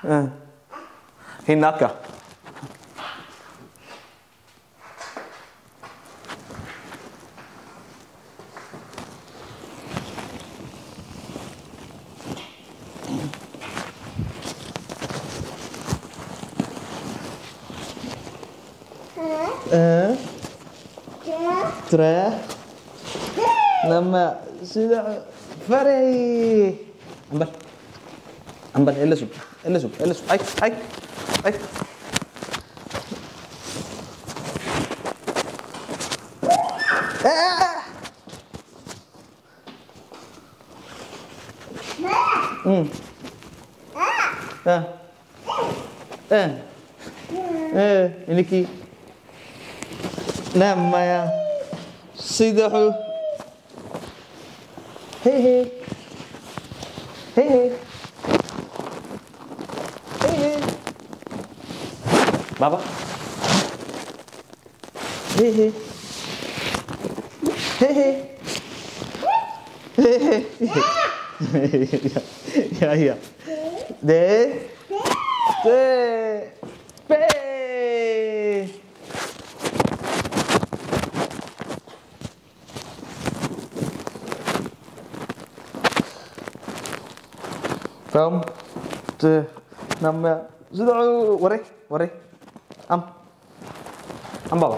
Hinaka. Tre. Nama sudah Fari. Ambar, elasuk. Ay. Ini ki nama sidahu. Hey. Baba. Hey. Ya. De. Pe. Không. Năm rồi qua đây. Âm bảo.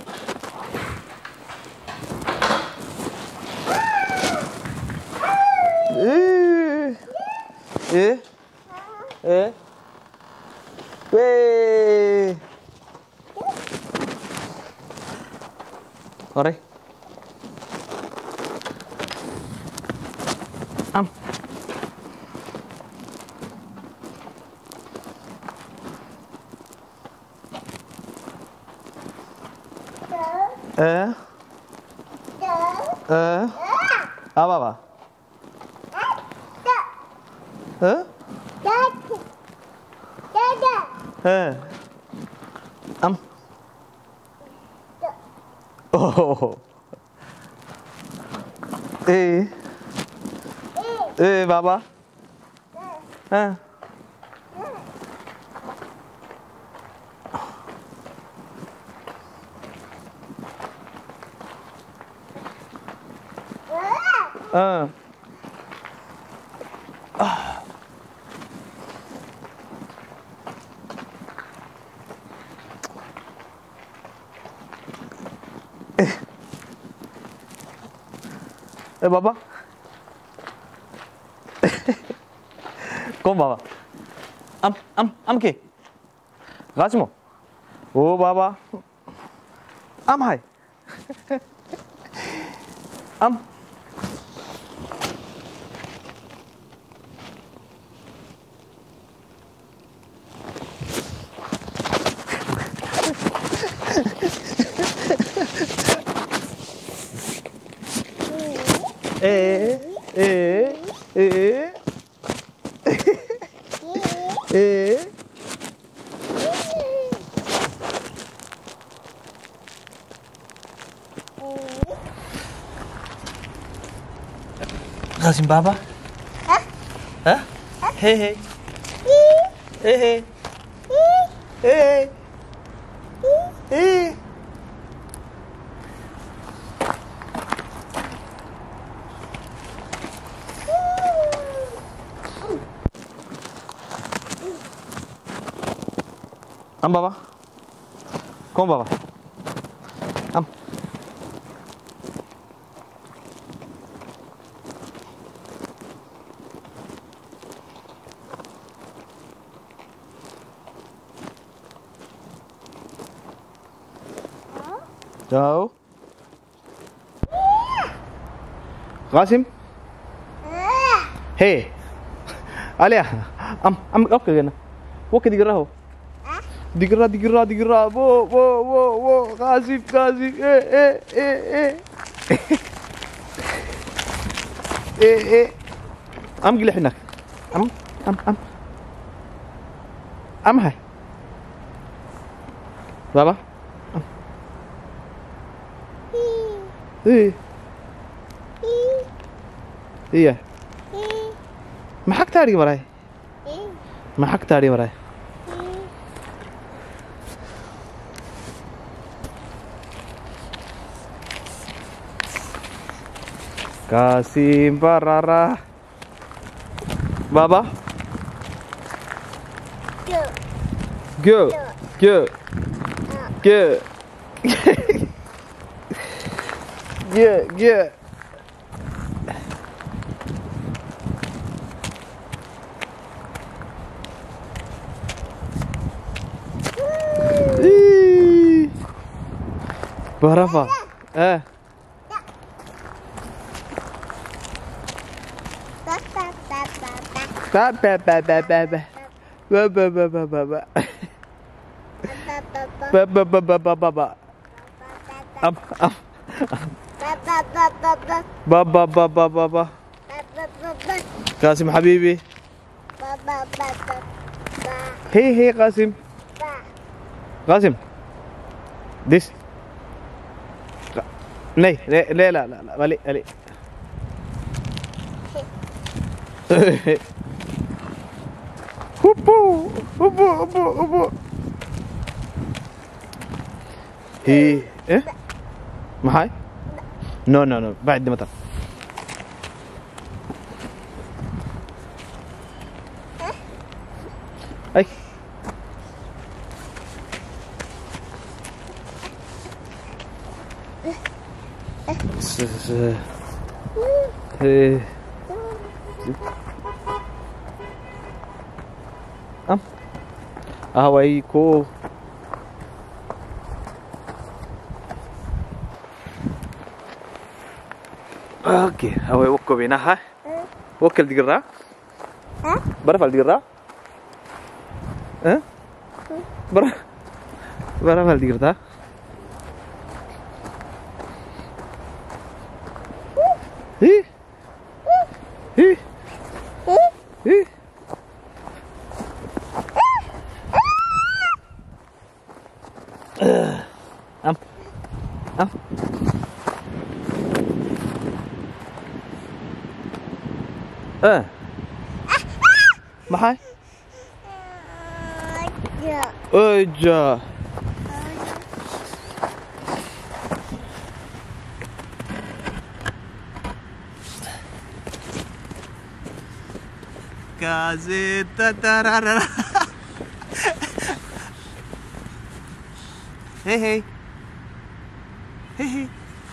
Qua đây. Âm. Apa? Oh. Baba. Baba. Kau Baba. Am ke? Gazmo. Oh Baba. Am hai. Am. Gazim Baba? Hah? Hey. Am Baba? Kom Baba. Am. Jauh. Qasim. Hey. Alia. Am oke gana. Oke digerah. Digerah. Wo. Qasim. Am gilih هناك. Am hai. Baba. Iya. Maxaa tariga maray? ما حق تاري وراي Kasim Barara Baba Go Go Go Go Go Berapa? بابا قاسم حبيبي هي قاسم قاسم ديس नहीं ले ला ला ला वाली वाली هبو هبو هبو هبو هي ايه معاي نو نو نو بعد مطر اي هوايكو اوكي هواي وكو بينا ها وكل دقرا برفع الدقرا ها برفع الدقرا هي هي هي am maxay oja Gazeta tarara Hey hey Hey hey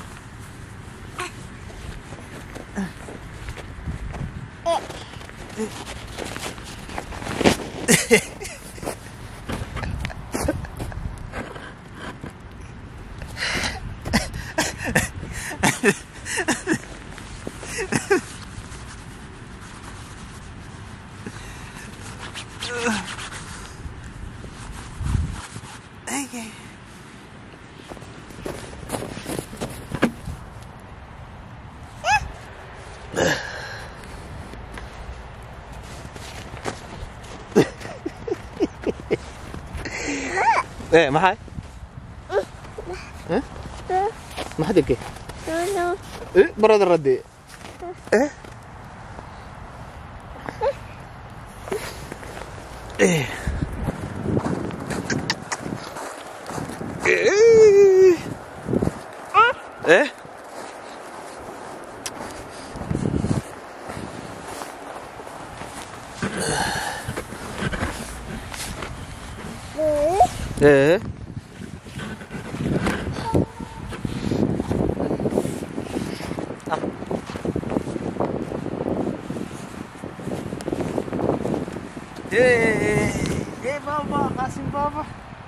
Okay. ايه ما حد ها ما حد يبكي ايه براد الردي ايه ايه ايه ايه ايه بابا قاسم بابا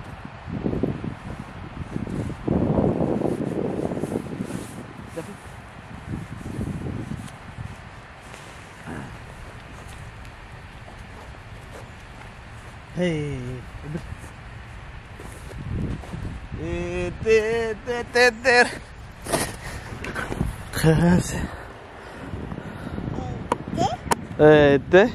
هي تير خلاص ايه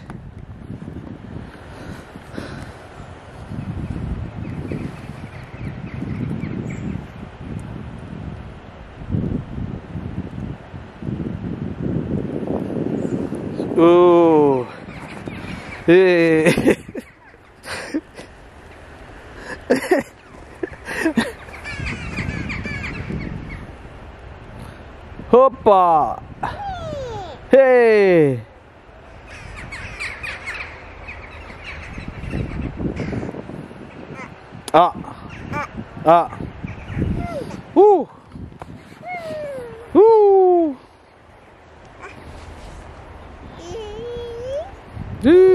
اوه ايه Hoppa. Hey. Ah. Ah. Uh. Uh.